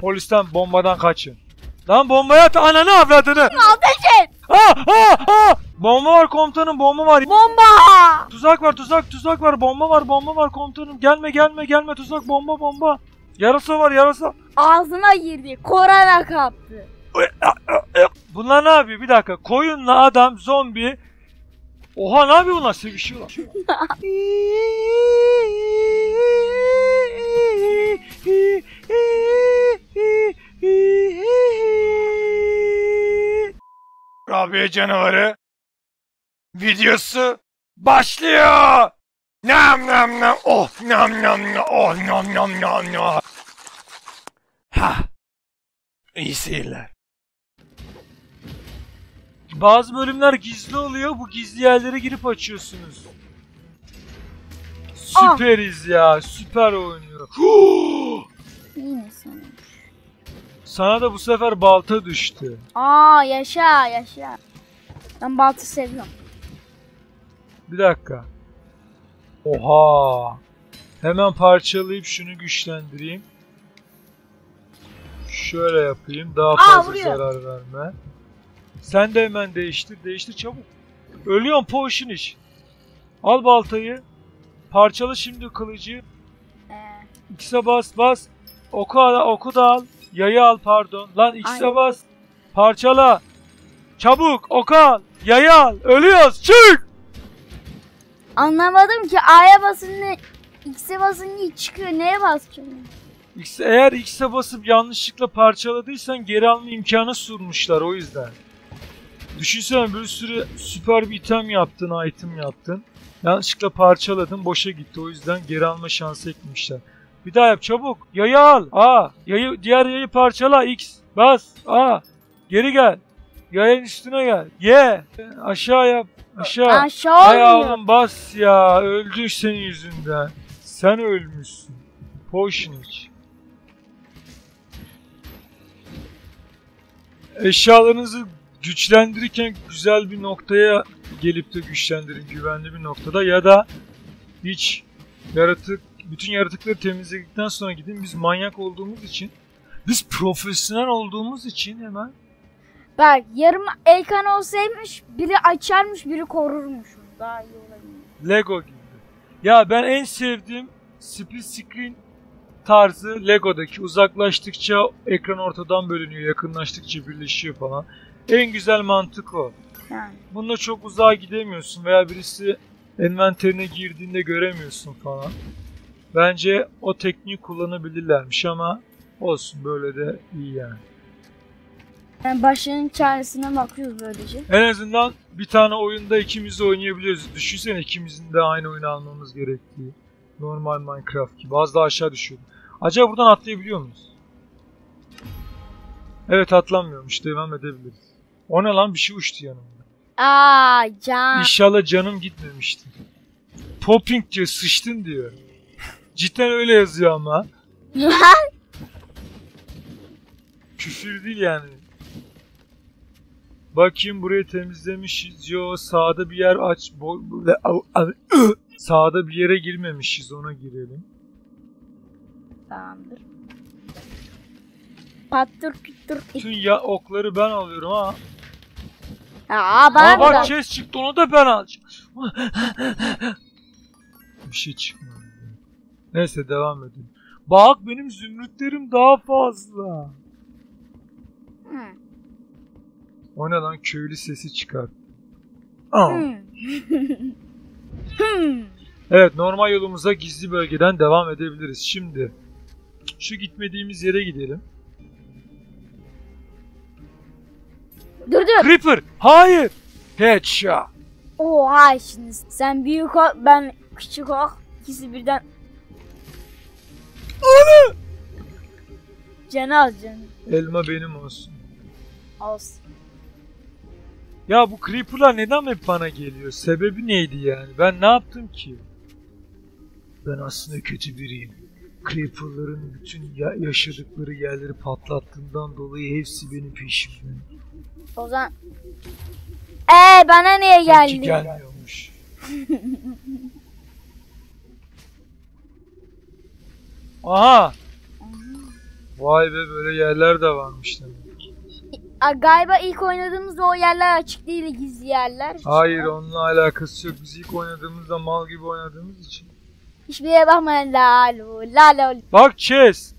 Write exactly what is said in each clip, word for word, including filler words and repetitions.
Polisten, bombadan kaçın. Lan bombaya at ananı avradını. Ateş et. Ha ha ha. Bomba var komutanım, bomba var. Bomba. Tuzak var, tuzak, tuzak var. Bomba var, bomba var komutanım. Gelme, gelme, gelme. Tuzak, bomba, bomba. Yarasa var, yarasa. Ağzına girdi. Korona kaptı. Bunlar ne yapıyor? Bir dakika. Koyunla adam, zombi. Oha ne yapıyor bunlar? Sevişiyorlar. Rabia canavarı videosu başlıyor. Nam nam nam. Oh nam nam nam. Oh nam nam nam nam. Ha. İyi seyirler. Bazı bölümler gizli oluyor. Bu gizli yerlere girip açıyorsunuz. Süperiz ya. Süper oynuyor. Yine sana. Sana da bu sefer balta düştü. Aa yaşa yaşa. Ben baltı seviyorum. Bir dakika. Oha. Hemen parçalayıp şunu güçlendireyim. Şöyle yapayım. Daha fazla vuruyor. zarar verme. Sen de hemen değiştir. Değiştir çabuk. Ölüyorum potion iş. Al baltayı. Parçala şimdi kılıcı. Ee, X'e bas bas. Oku, al, oku da al. Yayı al pardon. Lan X'e Aynen. bas. Parçala. Çabuk oku al. Yayı al. Ölüyoruz. Çık. anlamadım ki A'ya basınca X'e basınca çıkıyor. Neye basacağım? X, eğer X'e basıp yanlışlıkla parçaladıysan geri alma imkanı sunmuşlar o yüzden. Düşünsene bir sürü süper bir item yaptın, item yaptın. Yanlışlıkla parçaladın, boşa gitti. O yüzden geri alma şansı eklemişler. Bir daha yap çabuk. Yayı al. A. Yayı, diğer yayı parçala. X. Bas. A. Geri gel. Yayın üstüne gel. Y. Aşağı yap. Aşağı. Aşağı Ay olmuyor. oğlum bas ya. Öldük senin yüzünden. Sen ölmüşsün. Potion iç. Eşyalarınızı güçlendirirken güzel bir noktaya gelip de güçlendirin, güvenli bir noktada ya da hiç yaratık, bütün yaratıkları temizledikten sonra gidin. Biz manyak olduğumuz için, biz profesyonel olduğumuz için hemen. Bak yarım ekran olsaymış biri açarmış biri korurmuş. Daha iyi olabilir. Lego gibi. Ya ben en sevdiğim split screen tarzı Lego'daki. Uzaklaştıkça ekran ortadan bölünüyor, yakınlaştıkça birleşiyor falan. En güzel mantık o. Yani. Bununla çok uzağa gidemiyorsun veya birisi envanterine girdiğinde göremiyorsun falan. Bence o tekniği kullanabilirlermiş ama olsun, böyle de iyi yani. Yani başının çaresine bakıyoruz böylece. En azından bir tane oyunda ikimiz de oynayabiliyoruz. Düşünsene ikimizin de aynı oyunu almamız gerektiği. Normal Minecraft gibi. Az daha aşağı düşüyordum. Acaba buradan atlayabiliyor muyuz? Evet atlanmıyormuş. Devam edebiliriz. O ne lan? Bir şey uçtu yanımda. Aa can. İnşallah canım gitmemiştir. Popping diyor. Sıçtın diyor. Cidden öyle yazıyor ama. Küfür değil yani. Bakayım burayı temizlemişiz. Yo sağda bir yer aç. Sağda bir yere girmemişiz. Ona girelim. Tamamdır. Pattır küttür. Bütün ya okları ben alıyorum ha. Aa bana Aa bak da. chest çıktı, onu da ben alacağım. Bir şey çıkmadı. Neyse devam edelim. Bak benim zümrütlerim daha fazla. Hı. O ne lan, köylü sesi çıkarttı. Hı. Hı. Evet, normal yolumuza gizli bölgeden devam edebiliriz. Şimdi şu gitmediğimiz yere gidelim. Dur dur. Creeper! Hayır! Headshot! Oha şimdi sen büyük ol ben küçük ol. İkisi birden. Ana! Canı az canı. Elma benim olsun. Olsun. Ya bu Creeper'lar neden hep bana geliyor? Sebebi neydi yani? Ben ne yaptım ki? Ben aslında kötü biriyim. Creeper'ların bütün ya yaşadıkları yerleri patlattığından dolayı hepsi benim peşimde. O zaman. Eee bana niye Belki geldi? gelmiyormuş. Aha! Vay be, böyle yerler de varmış demek. A, galiba ilk oynadığımızda o yerler açık değil, gizli yerler. Hayır, onunla alakası yok. Biz ilk oynadığımızda mal gibi oynadığımız için. Hiçbir yere bakmayın. Lalo, lalo. Bak chest.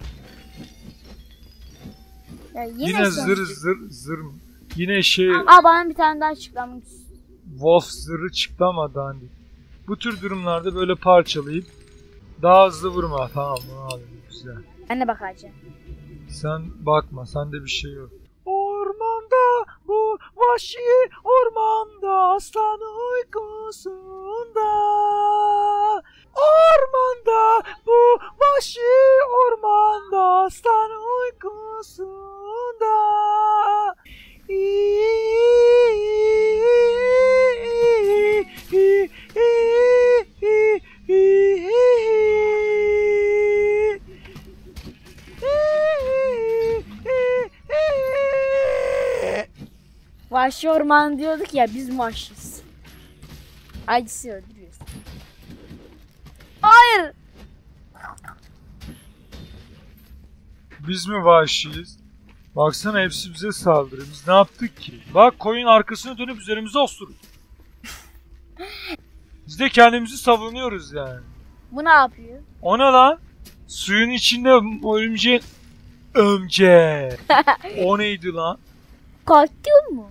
Ya yine Yine son- zır zır zır. Yine şey Aa, bana bir tane daha açıklamak istiyorum. Wolf zırhı çıktı ama dandik. Bu tür durumlarda böyle parçalayıp daha hızlı vurma. Tamam, bunu alayım, güzel. Ben de bakacağım. Sen bakma, sende bir şey yok. Ormanda, bu vahşi ormanda, aslan uykusunda. Ormanda, bu vahşi ormanda, aslan uykusunda. Vahşi orman diyorduk ya, biz vahşiyiz. Acısı öldürüyoruz. Hayır. Biz mi vahşiyiz? Baksana, hepsi bize saldırıyor. Biz ne yaptık ki? Bak, koyun arkasını dönüp üzerimize osurur. Biz de kendimizi savunuyoruz yani. Bu ne yapıyor? O ne lan? Suyun içinde örümceğin... Ömce. O neydi lan? Kalktın mu?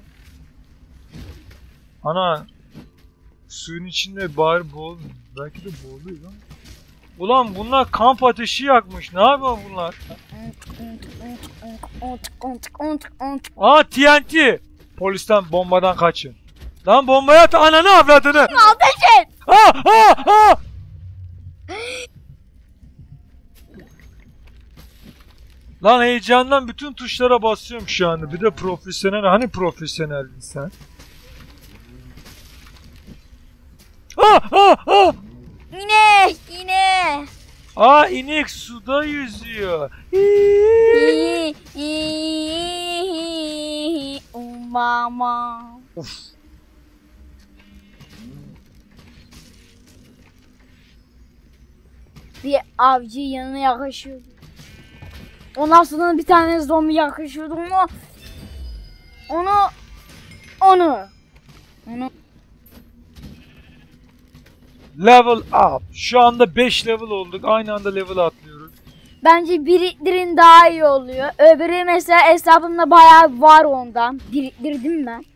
Ana. Suyun içinde bari boğul... Belki de boğuluyor lan. Ulan bunlar kamp ateşi yakmış. Ne yapıyor bunlar? Aa, T N T. Polisten, bombadan kaçın. Lan bombaya at, ananı avradını. Ateş et. Aa, aa, aa. Lan heyecandan bütün tuşlara basıyorum şu anda. Bir de profesyonel. Hani profesyoneldin sen? Aa, aa, aa. İnek, inek. Aa, inek suda yüzüyor. Mama. Of. Bir avcı yanına yaklaşıyordu. Ondan sonra bir tane zombi yaklaşıyordu. Onu onu onu onu Level up. Şu anda beş level olduk. Aynı anda level atlıyoruz. bence biriktirin daha iyi oluyor. Öbürü mesela hesabımda bayağı var ondan. Biriktirdim ben.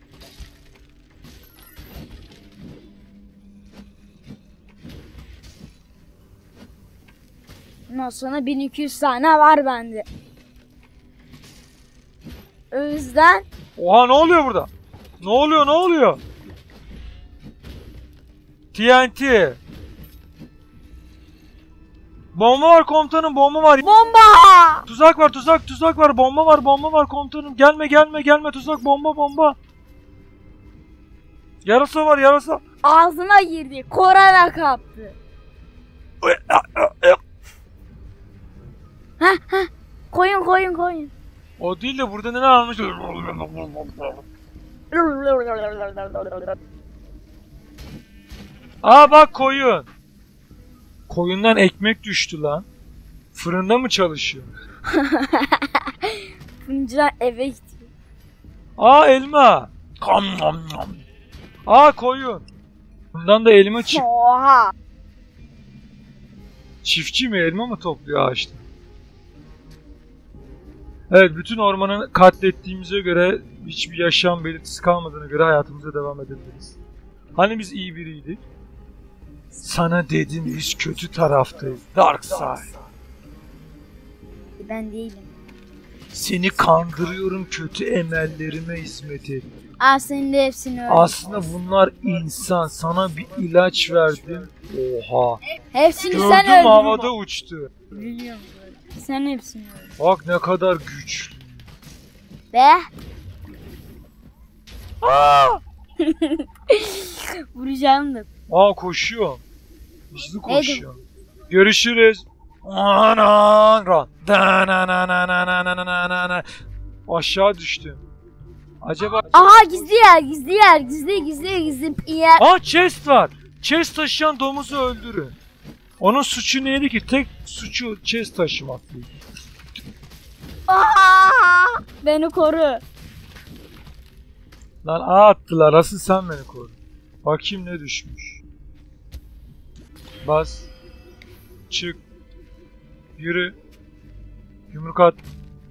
Ondan sonra bin iki yüz tane var bende. O yüzden Oha, ne oluyor burada? Ne oluyor, ne oluyor? T N T. Bomba var komutanım, bomba var. bomba! Tuzak var, tuzak, tuzak var. Bomba var, bomba var komutanım. Gelme, gelme, gelme. Tuzak, bomba, bomba. Yarasa var, yarasa. Ağzına girdi. Korona kaptı. Hah hah. Koyun koyun koyun. O değil de burada neler almış? Aa bak, koyun. Koyundan ekmek düştü lan. Fırında mı çalışıyor? Fırıncılar eve gidiyor. Aa, elma. Kam nam nam. Aa, koyun. Bundan da elma çık. Oha. Çiftçi mi, elma mı topluyor ağaçta? Evet, bütün ormanı katlettiğimize göre, hiçbir yaşam belirtisi kalmadığına göre hayatımıza devam edebiliriz. Hani biz iyi biriydik? Sana dedim, biz kötü taraftayız. Dark side. Ben değilim. Seni kandırıyorum, kötü emellerime hizmet et. Aa, senin de hepsini öyle. Aslında bunlar insan. Sana bir ilaç verdim. Oha. Hepsini sen Gördüm, öldürdün. havada uçtu. Biliyorum böyle. Sen hepsini öldürdün. Bak ne kadar güçlü. Be. Aa! Vuracağım da. Aa, koşuyor. Hızlı koşuyor. Görüşürüz. Anan. Aşağı düştüm. Acaba... Aha, gizli yer, gizli yer, gizli gizli gizli yer. Aa, chest var. Chest taşıyan domuzu öldürün. Onun suçu neydi ki? Tek suçu chest taşımaktı. Beni koru. Lan A attılar. Asıl sen beni koru. Bakayım ne düşmüş. Bas. Çık. Yürü. Yumruk at.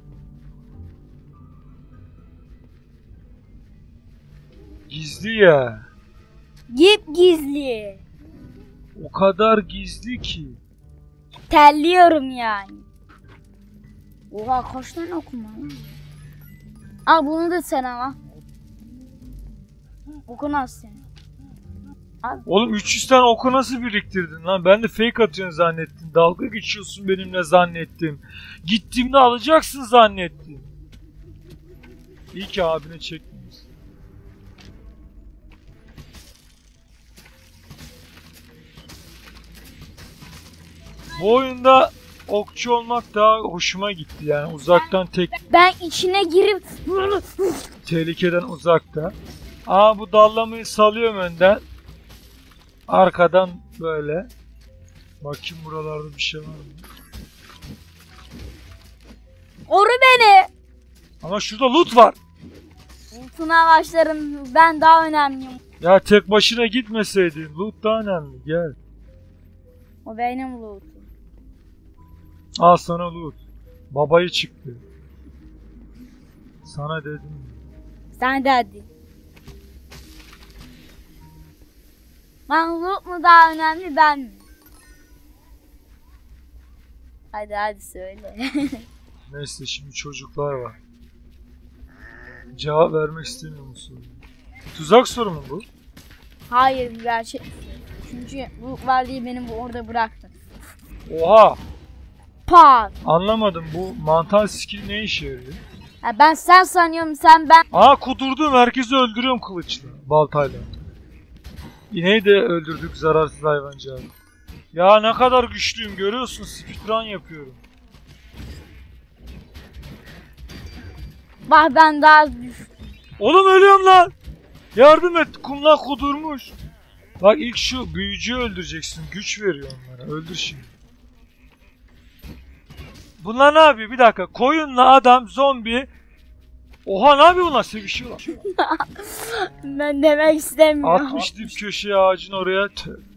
Gizli ya. Gip gizli. O kadar gizli ki. Terliyorum yani. Oha kaç tane okuma lan. Al bunu da sen ama. Oku nasıl sen? Al. Oğlum üç yüz tane oku nasıl biriktirdin lan? Ben de fake atıyorsun zannettim. Dalga geçiyorsun benimle zannettim. Gittiğimde alacaksın zannettim. İyi ki abine çekmiyorsun. Bu oyunda okçu olmak daha hoşuma gitti yani uzaktan tek Ben içine girip tehlikeden uzakta. Aa bu dallamayı salıyorum önden. Arkadan böyle. Bakayım buralarda bir şey var mı? koru beni. Ama şurada loot var. Ultuna başlarım. Ben daha önemliyim. Ya tek başına gitmeseydin. Loot daha önemli. Gel. O benim loot'um. Al sana loot. Babayı çıktı. Sana dedim. Sen de hadi. Lan loot mu daha önemli ben mi? Hadi hadi söyle. Neyse şimdi çocuklar var. Cevap vermek istemiyor musun? Tuzak soru mu bu? Hayır bir gerçek. Çünkü loot var diye beni bu orada bıraktın. Oha! Pat. Anlamadım bu mantar skill ne işe yarıyor? Ha, ben sen sanıyorum sen ben. Aa kudurdum herkesi öldürüyorum kılıçla. Baltayla. İneği de öldürdük zararsız hayvancağız. Ya ne kadar güçlüyüm görüyorsun speedrun yapıyorum. Bak ben daha düştüm. Oğlum ölüyorum lan. Yardım et kumla kudurmuş. Bak ilk şu büyücüyü öldüreceksin güç veriyor onlara öldür şimdi. Bunlar ne yapıyor bir dakika koyunla adam zombi. Oha ne yapıyor bunlar sevişiyorlar. Ben demek istemiyorum. Atmış dip köşeye ağacın oraya.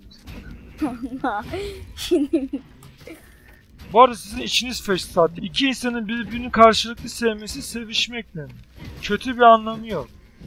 Şimdi Bu arada sizin içiniz fesat. İki insanın birbirini karşılıklı sevmesi sevişmekle. Kötü bir anlamı yok.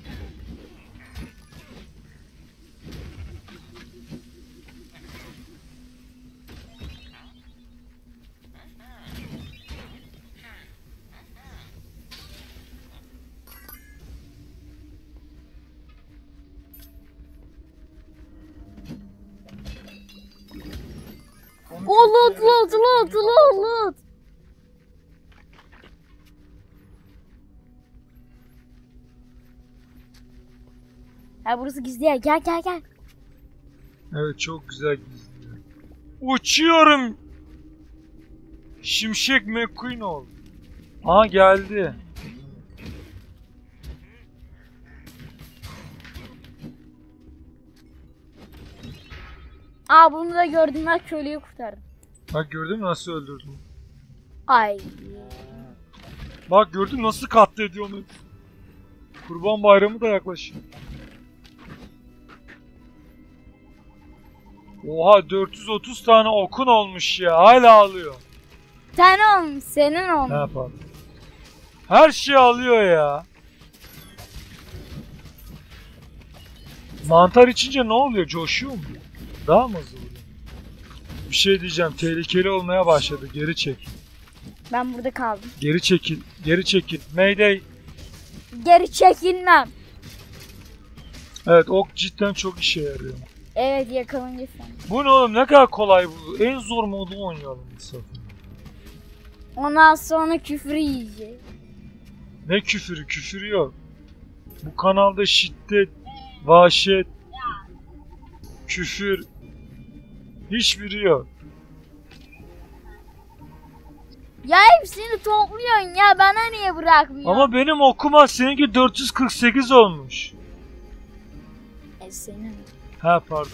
o loot loot loot loot loot. Ha burası gizli yer. Gel gel gel. Evet çok güzel gizliyor. Uçuyorum. Şimşek McQueen oldu. Aa geldi. Aa bunu da gördüm ben köylüyü kurtardım. Bak gördün mü nasıl öldürdüm? Ay. Bak gördün mü nasıl katlediyor onu. Kurban bayramı da yaklaşıyor. Oha dört yüz otuz tane okun olmuş ya. Hala alıyor. Sen olmuş senin Ne olmuş. yapalım? Her şey alıyor ya. Mantar içince ne oluyor? Coşuyor mu? Daha mı hızlı oluyor? Bir şey diyeceğim. Tehlikeli olmaya başladı. Geri çekil. Ben burada kaldım. Geri çekil. Geri çekil. Mayday. Geri çekilmem. Evet ok cidden çok işe yarıyor. Evet yakalanınca sen. Bu ne oğlum? Ne kadar kolay bu. En zor modu oynayalım bu sefer. Ondan sonra küfür yiyecek. Ne küfürü? Küfür yok. Bu kanalda şiddet, vahşet, küfür hiçbiri yok. Ya hepsini topluyorsun ya bana niye bırakmıyorsun? Ama benim okuma seninki dört yüz kırk sekiz olmuş. E senin. Ha pardon.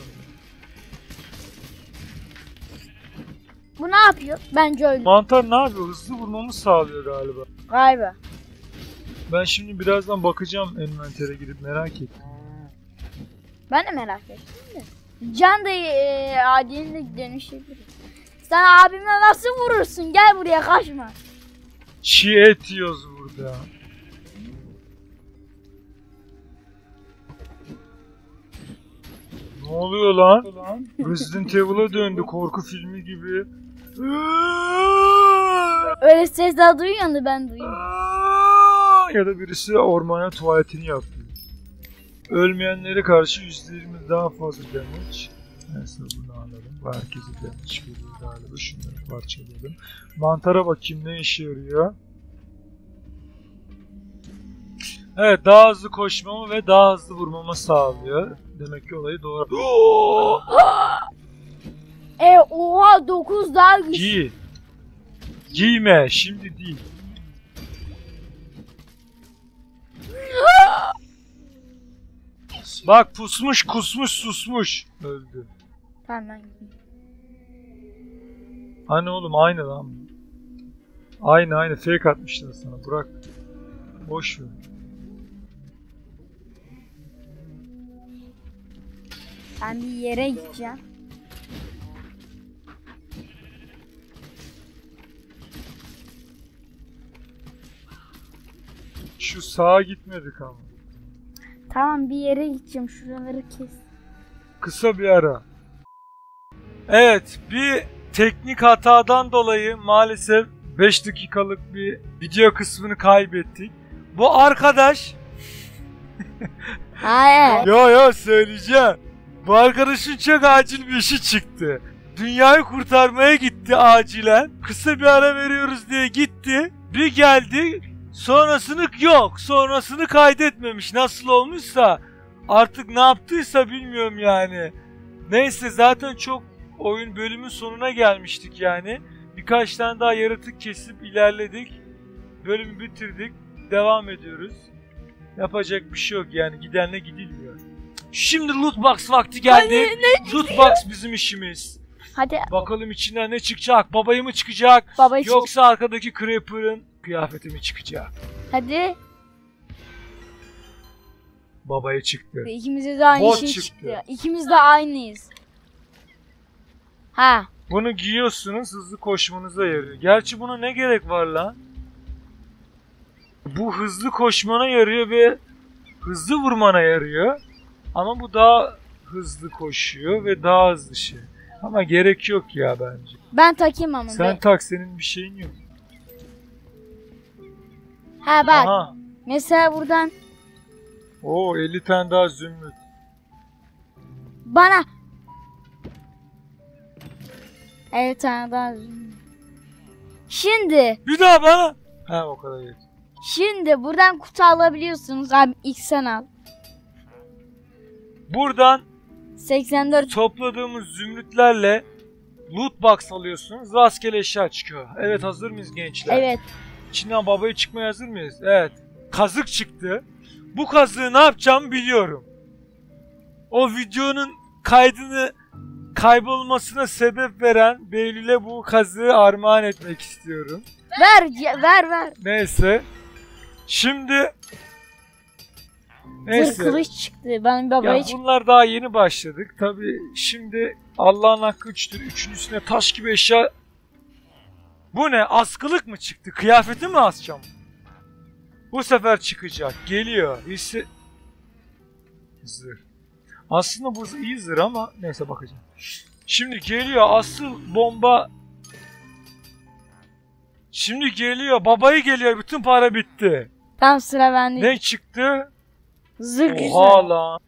Bu ne yapıyor? Bence öldü. Mantar ne yapıyor? Hızlı vurmamı sağlıyor galiba. Galiba. Ben şimdi birazdan bakacağım envantere girip merak ettim. Ben de merak ettim de. Can da e, Adi'nin de dönüşebilir. Sen abimle nasıl vurursun? Gel buraya, kaçma. Çiğ et yiyoruz burada. Ne oluyor lan? Resident Evil'a döndü, korku filmi gibi. Öyle sesler duyuyorsun da ben duyuyorum. Ya da birisi ormana tuvaletini yaptı. Ölmeyenlere karşı yüzde yirmi daha fazla damage. Neyse bunu alalım. Bu herkese damage veriyor galiba. Şunları parçalayalım. Mantara bakayım ne işe yarıyor. Evet, daha hızlı koşmamı ve daha hızlı vurmamı sağlıyor. Demek ki olayı doğru. E oha, dokuz daha güçlü. Giy. Giyme, şimdi değil. Bak pusmuş, kusmuş, susmuş. Öldü. Tamam ben gideyim. Hani oğlum aynı lan. Aynı aynı fake atmışlar sana, bırak. Boş ver. Ben bir yere gideceğim. Şu sağa gitmedik ama. Tamam, bir yere gideceğim, şuraları kes. Kısa bir ara. Evet, bir teknik hatadan dolayı maalesef beş dakikalık bir video kısmını kaybettik. Bu arkadaş... Hayır. Yo yo söyleyeceğim. Bu arkadaşın çok acil bir işi çıktı. Dünyayı kurtarmaya gitti acilen. Kısa bir ara veriyoruz diye gitti. Bir geldi. Sonrasını yok. Sonrasını kaydetmemiş. Nasıl olmuşsa artık ne yaptıysa bilmiyorum yani. Neyse, zaten çok oyun bölümün sonuna gelmiştik yani. Birkaç tane daha yaratık kesip ilerledik. Bölümü bitirdik. Devam ediyoruz. Yapacak bir şey yok yani, gidenle gidilmiyor. Şimdi loot box vakti geldi. Hadi, loot box bizim işimiz. Hadi. Bakalım içinden ne çıkacak? Babayı mı çıkacak? Babayı Yoksa arkadaki Creeper'ın kıyafeti mi çıkacak? Hadi. Babaya çıktı. İkimize de aynı Bot şey çıktı. çıktı. İkimiz de aynıyız. Ha. Bunu giyiyorsunuz, hızlı koşmanıza yarıyor. Gerçi buna ne gerek var lan? Bu hızlı koşmana yarıyor ve hızlı vurmana yarıyor. Ama bu daha hızlı koşuyor ve daha hızlı şey. Ama gerek yok ya bence. Ben takayım ama. Sen be. tak, senin bir şeyin yok. Ha bak. Aha. Mesela buradan Oo, elli tane daha zümrüt. bana. elli tane daha. Şimdi. Bir daha bana. Ha, o kadar yeter. Şimdi buradan kutu alabiliyorsunuz. Abi ilk sen al. Buradan seksen dört. topladığımız zümrütlerle loot box alıyorsunuz. Rastgele eşya çıkıyor. Evet, hazır mıyız gençler? Evet. İçinden babaya çıkmaya hazır mıyız? Evet. Kazık çıktı. Bu kazığı ne yapacağımı biliyorum. O videonun kaydını kaybolmasına sebep veren Behlül'e bu kazığı armağan etmek istiyorum. Ver ce- ver ver. Neyse. Şimdi Zırh neyse. kılıç çıktı. Ben babaya Ya çıktı. bunlar daha yeni başladık. Tabii şimdi Allah'ın hakkı üçtür. Üçüncüsüne taş gibi eşya. Bu ne? Askılık mı çıktı? Kıyafeti mi asacağım? Bu sefer çıkacak. Geliyor. Hissi... Zırh. Aslında bu iyi zırh ama neyse bakacağım. Şimdi geliyor asıl bomba. Şimdi geliyor. Babayı geliyor. Bütün para bitti. Tam sıra bende. Ne çıktı? Zırh güzel. Oha lan.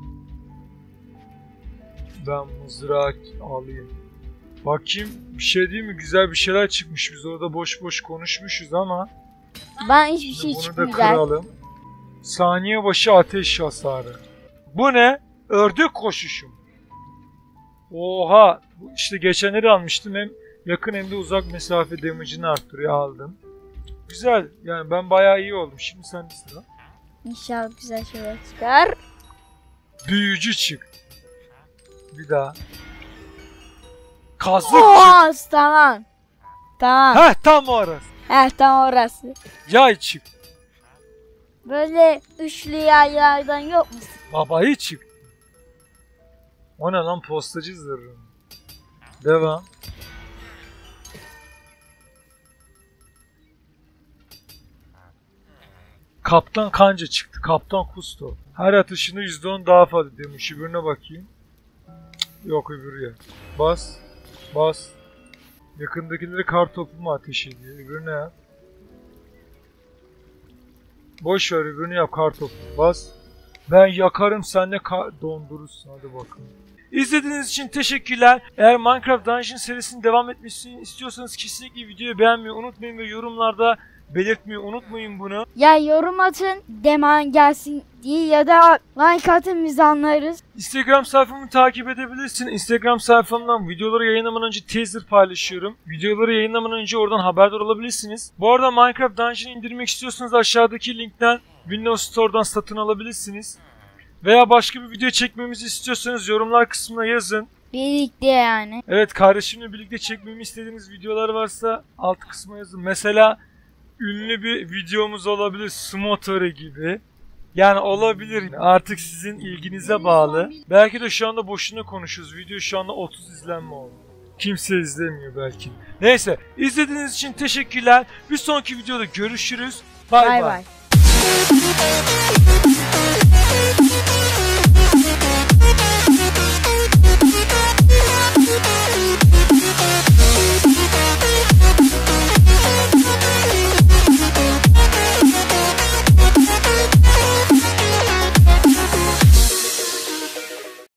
Ben mızrağı alayım. Bakayım, bir şey değil mi? Güzel bir şeyler çıkmış. Biz orada boş boş konuşmuşuz ama. Ben hiçbir şey Bunu da çıkmıyor. kıralım. Saniye başı ateş hasarı. Bu ne? Ördek koşuşum. Oha. Bu işte geçenleri almıştım. Hem yakın hem de uzak mesafe damage'ini arttırıyor, aldım. Güzel. Yani ben bayağı iyi oldum. Şimdi sen de sıra. İnşallah güzel şeyler çıkar. Büyücü çık. Bir daha. Kazık çık. Oha, tamam. Tamam. Heh, tam orası. Heh, tam orası. Yay çık. Böyle üçlü yaylardan yok mu? Babayı çık. O ne lan, postacı zırhı. Devam. Kaptan kanca çıktı. Kaptan Kusto. Her atışında yüzde on daha fazla demiş. Öbürüne bakayım. Yok öbürü ya. Bas. Bas. Yakındakileri kar topu mu ateş ediyor? Öbürüne yap. Boş ver, öbürünü yap, kar topu. Bas. Ben yakarım, sen de dondurursun. Hadi bakalım. İzlediğiniz için teşekkürler. Eğer Minecraft Dungeon serisinin devam etmesini istiyorsanız kesinlikle videoyu beğenmeyi unutmayın ve yorumlarda belirtmeyi unutmayın bunu. Ya yorum atın, deman gelsin diye ya da like atın, biz anlarız. Instagram sayfamı takip edebilirsin. Instagram sayfamdan videoları yayınlamadan önce teaser paylaşıyorum. Videoları yayınlamadan önce oradan haberdar olabilirsiniz. Bu arada Minecraft Dungeon indirmek istiyorsanız aşağıdaki linkten Windows Store'dan satın alabilirsiniz. Veya başka bir video çekmemizi istiyorsanız yorumlar kısmına yazın. Birlikte yani. Evet, kardeşimle birlikte çekmemi istediğiniz videolar varsa alt kısma yazın. Mesela ünlü bir videomuz olabilir, Smotere gibi. Yani olabilir. Artık sizin ilginize bağlı. Belki de şu anda boşuna konuşuyoruz. Video şu anda otuz izlenme oldu. Kimse izlemiyor belki. Neyse, izlediğiniz için teşekkürler. Bir sonraki videoda görüşürüz. Bay bay.